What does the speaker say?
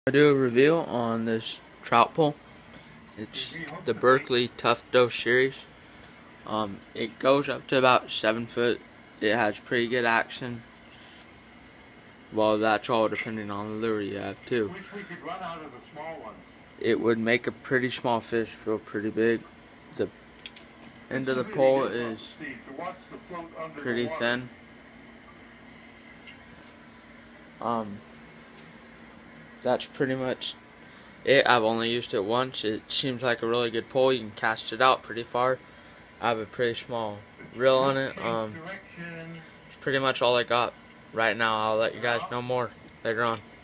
I do a review on this trout pole. It's the Berkley Tough Doe series. It goes up to about 7 foot. It has pretty good action. Well, that's all depending on the lure you have too. It would make a pretty small fish feel pretty big. The end of the pole is pretty thin. That's pretty much it. I've only used it once. It seems like a really good pole. You can cast it out pretty far. I have a pretty small reel on it. It's pretty much all I got right now. I'll let you guys know more later on.